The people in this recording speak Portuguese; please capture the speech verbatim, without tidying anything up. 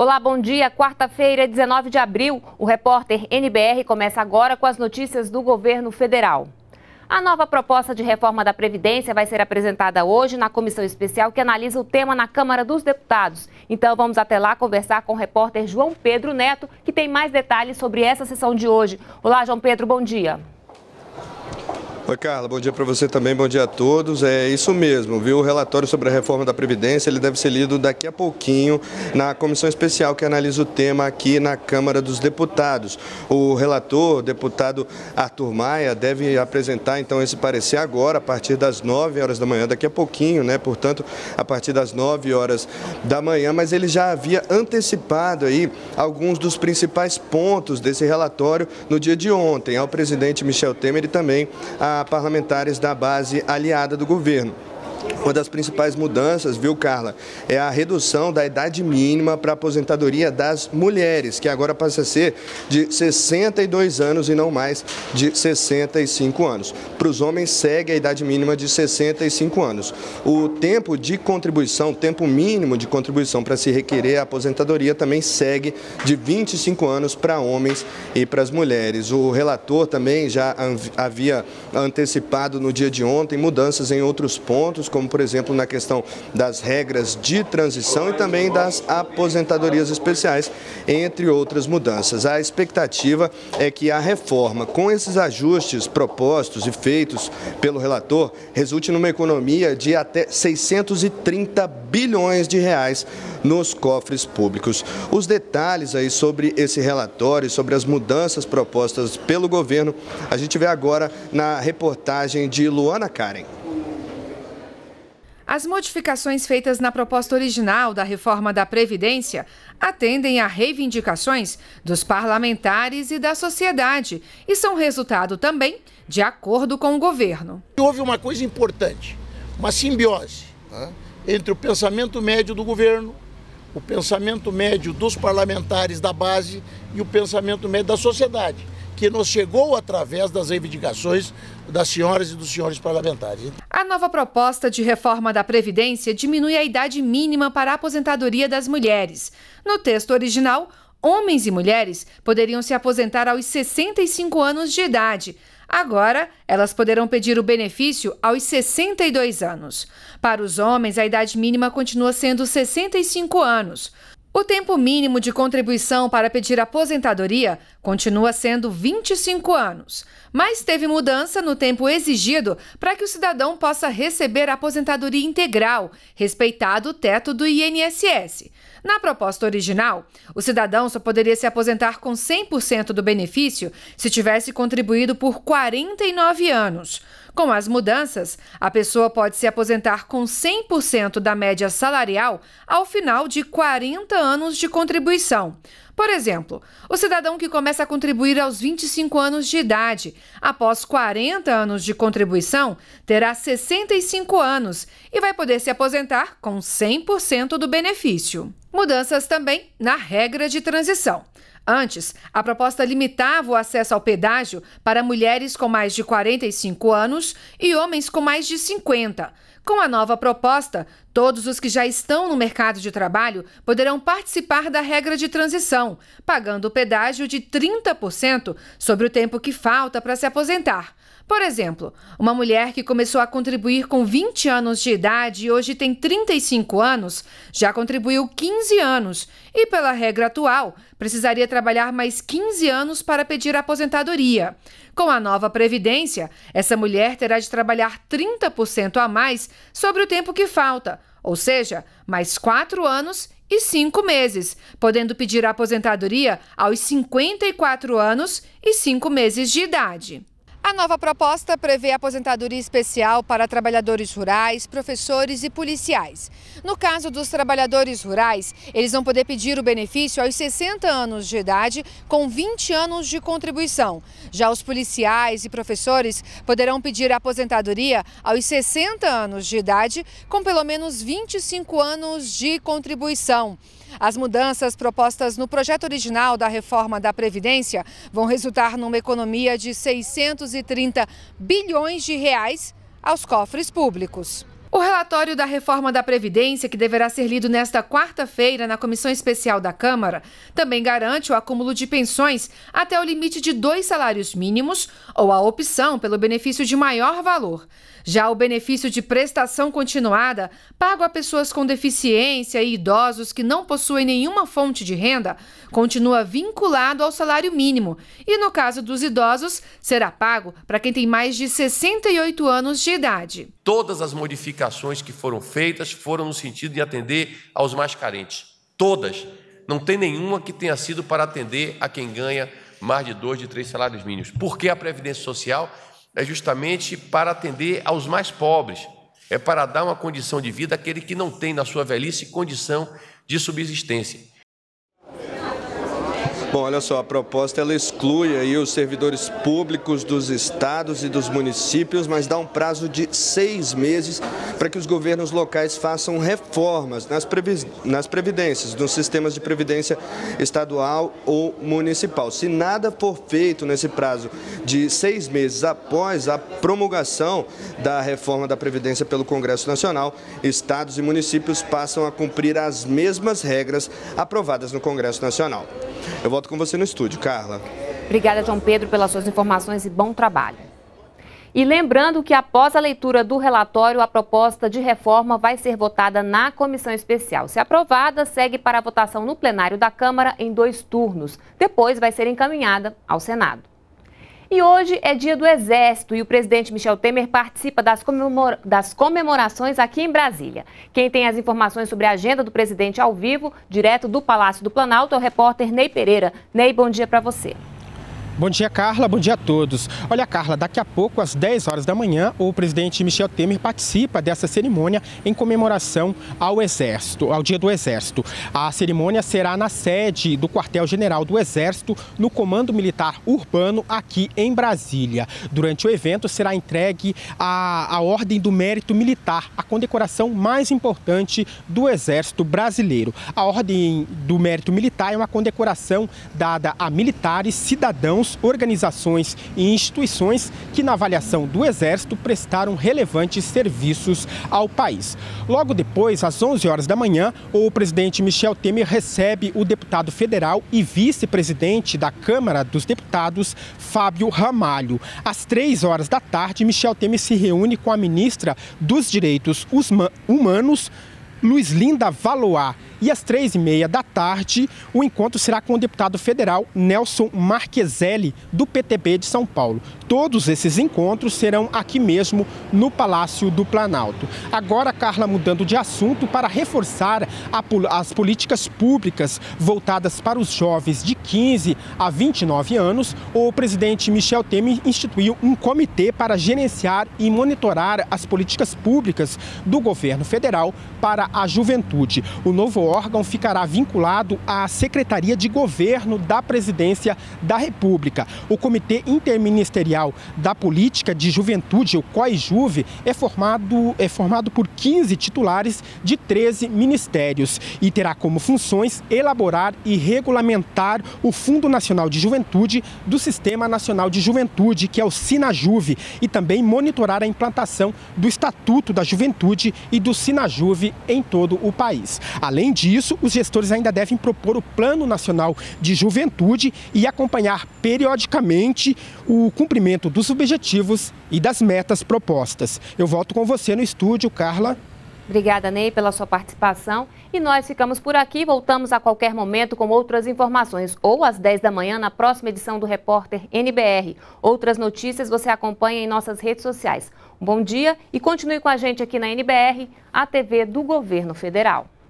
Olá, bom dia. Quarta-feira, dezenove de abril. O repórter N B R começa agora com as notícias do governo federal. A nova proposta de reforma da Previdência vai ser apresentada hoje na comissão especial que analisa o tema na Câmara dos Deputados. Então vamos até lá conversar com o repórter João Pedro Neto, que tem mais detalhes sobre essa sessão de hoje. Olá, João Pedro, bom dia. Oi, Carla, bom dia para você também, bom dia a todos. É isso mesmo, viu? O relatório sobre a reforma da Previdência, ele deve ser lido daqui a pouquinho na comissão especial que analisa o tema aqui na Câmara dos Deputados. O relator, o deputado Arthur Maia, deve apresentar então esse parecer agora, a partir das nove horas da manhã, daqui a pouquinho, né? Portanto, a partir das nove horas da manhã, mas ele já havia antecipado aí alguns dos principais pontos desse relatório no dia de ontem, ao presidente Michel Temer e também a parlamentares da base aliada do governo. Uma das principais mudanças, viu, Carla, é a redução da idade mínima para a aposentadoria das mulheres, que agora passa a ser de sessenta e dois anos e não mais de sessenta e cinco anos. Para os homens, segue a idade mínima de sessenta e cinco anos. O tempo de contribuição, o tempo mínimo de contribuição para se requerer a aposentadoria também segue de vinte e cinco anos para homens e para as mulheres. O relator também já havia antecipado no dia de ontem mudanças em outros pontos, como, por exemplo, na questão das regras de transição e também das aposentadorias especiais, entre outras mudanças. A expectativa é que a reforma, com esses ajustes propostos e feitos pelo relator, resulte numa economia de até seiscentos e trinta bilhões de reais nos cofres públicos. Os detalhes aí sobre esse relatório, sobre as mudanças propostas pelo governo, a gente vê agora na reportagem de Luana Karen. As modificações feitas na proposta original da reforma da Previdência atendem a reivindicações dos parlamentares e da sociedade e são resultado também de acordo com o governo. Houve uma coisa importante, uma simbiose, né, entre o pensamento médio do governo, o pensamento médio dos parlamentares da base e o pensamento médio da sociedade, que nos chegou através das reivindicações das senhoras e dos senhores parlamentares. A nova proposta de reforma da Previdência diminui a idade mínima para a aposentadoria das mulheres. No texto original, homens e mulheres poderiam se aposentar aos sessenta e cinco anos de idade. Agora, elas poderão pedir o benefício aos sessenta e dois anos. Para os homens, a idade mínima continua sendo sessenta e cinco anos. O tempo mínimo de contribuição para pedir aposentadoria continua sendo vinte e cinco anos, mas teve mudança no tempo exigido para que o cidadão possa receber a aposentadoria integral, respeitado o teto do I N S S. Na proposta original, o cidadão só poderia se aposentar com cem por cento do benefício se tivesse contribuído por quarenta e nove anos. Com as mudanças, a pessoa pode se aposentar com cem por cento da média salarial ao final de quarenta anos de contribuição. Por exemplo, o cidadão que começa a contribuir aos vinte e cinco anos de idade, após quarenta anos de contribuição, terá sessenta e cinco anos e vai poder se aposentar com cem por cento do benefício. Mudanças também na regra de transição. Antes, a proposta limitava o acesso ao pedágio para mulheres com mais de quarenta e cinco anos e homens com mais de cinquenta. Com a nova proposta, todos os que já estão no mercado de trabalho poderão participar da regra de transição, pagando o pedágio de trinta por cento sobre o tempo que falta para se aposentar. Por exemplo, uma mulher que começou a contribuir com vinte anos de idade e hoje tem trinta e cinco anos, já contribuiu quinze anos e, pela regra atual, precisaria trabalhar mais quinze anos para pedir aposentadoria. Com a nova Previdência, essa mulher terá de trabalhar trinta por cento a mais sobre o tempo que falta, ou seja, mais quatro anos e cinco meses, podendo pedir a aposentadoria aos cinquenta e quatro anos e cinco meses de idade. A nova proposta prevê aposentadoria especial para trabalhadores rurais, professores e policiais. No caso dos trabalhadores rurais, eles vão poder pedir o benefício aos sessenta anos de idade, com vinte anos de contribuição. Já os policiais e professores poderão pedir a aposentadoria aos sessenta anos de idade, com pelo menos vinte e cinco anos de contribuição. As mudanças propostas no projeto original da reforma da Previdência vão resultar numa economia de seiscentos e trinta bilhões de reais aos cofres públicos. O relatório da reforma da Previdência, que deverá ser lido nesta quarta-feira na Comissão Especial da Câmara, também garante o acúmulo de pensões até o limite de dois salários mínimos ou a opção pelo benefício de maior valor. Já o benefício de prestação continuada, pago a pessoas com deficiência e idosos que não possuem nenhuma fonte de renda, continua vinculado ao salário mínimo e, no caso dos idosos, será pago para quem tem mais de sessenta e oito anos de idade. Todas as modificações que foram feitas foram no sentido de atender aos mais carentes. Todas. Não tem nenhuma que tenha sido para atender a quem ganha mais de dois, de três salários mínimos. Porque a Previdência Social é justamente para atender aos mais pobres, é para dar uma condição de vida àquele que não tem na sua velhice condição de subsistência. Bom, olha só, a proposta ela exclui aí os servidores públicos dos estados e dos municípios, mas dá um prazo de seis meses para que os governos locais façam reformas nas, previ nas previdências, nos sistemas de previdência estadual ou municipal. Se nada for feito nesse prazo de seis meses após a promulgação da reforma da Previdência pelo Congresso Nacional, estados e municípios passam a cumprir as mesmas regras aprovadas no Congresso Nacional. Eu volto com você no estúdio, Carla. Obrigada, João Pedro, pelas suas informações e bom trabalho. E lembrando que após a leitura do relatório, a proposta de reforma vai ser votada na comissão especial. Se aprovada, segue para a votação no plenário da Câmara em dois turnos. Depois vai ser encaminhada ao Senado. E hoje é dia do Exército e o presidente Michel Temer participa das, comemora das comemorações aqui em Brasília. Quem tem as informações sobre a agenda do presidente ao vivo, direto do Palácio do Planalto, é o repórter Ney Pereira. Ney, bom dia para você. Bom dia, Carla. Bom dia a todos. Olha, Carla, daqui a pouco, às dez horas da manhã, o presidente Michel Temer participa dessa cerimônia em comemoração ao Exército, ao Dia do Exército. A cerimônia será na sede do quartel-general do Exército, no Comando Militar Urbano, aqui em Brasília. Durante o evento, será entregue a, a Ordem do Mérito Militar, a condecoração mais importante do Exército brasileiro. A Ordem do Mérito Militar é uma condecoração dada a militares, cidadãos, organizações e instituições que, na avaliação do Exército, prestaram relevantes serviços ao país. Logo depois, às onze horas da manhã, o presidente Michel Temer recebe o deputado federal e vice-presidente da Câmara dos Deputados, Fábio Ramalho. Às três horas da tarde, Michel Temer se reúne com a ministra dos Direitos Humanos, Luizlinda Valois. E às três e meia da tarde, o encontro será com o deputado federal Nelson Marqueselli, do P T B de São Paulo. Todos esses encontros serão aqui mesmo no Palácio do Planalto. Agora, Carla, mudando de assunto, para reforçar a, as políticas públicas voltadas para os jovens de quinze a vinte e nove anos, o presidente Michel Temer instituiu um comitê para gerenciar e monitorar as políticas públicas do governo federal para a juventude. O novo órgão ficará vinculado à Secretaria de Governo da Presidência da República. O Comitê Interministerial da Política de Juventude, o COIJuve, é formado, é formado por quinze titulares de treze ministérios e terá como funções elaborar e regulamentar o Fundo Nacional de Juventude do Sistema Nacional de Juventude, que é o SINAJuve, e também monitorar a implantação do Estatuto da Juventude e do SINAJuve em todo o país. Além disso, os gestores ainda devem propor o Plano Nacional de Juventude e acompanhar periodicamente o cumprimento dos objetivos e das metas propostas. Eu volto com você no estúdio, Carla. Obrigada, Ney, pela sua participação. E nós ficamos por aqui, voltamos a qualquer momento com outras informações, ou às dez da manhã na próxima edição do Repórter N B R. Outras notícias você acompanha em nossas redes sociais. Um bom dia e continue com a gente aqui na N B R, a T V do Governo Federal.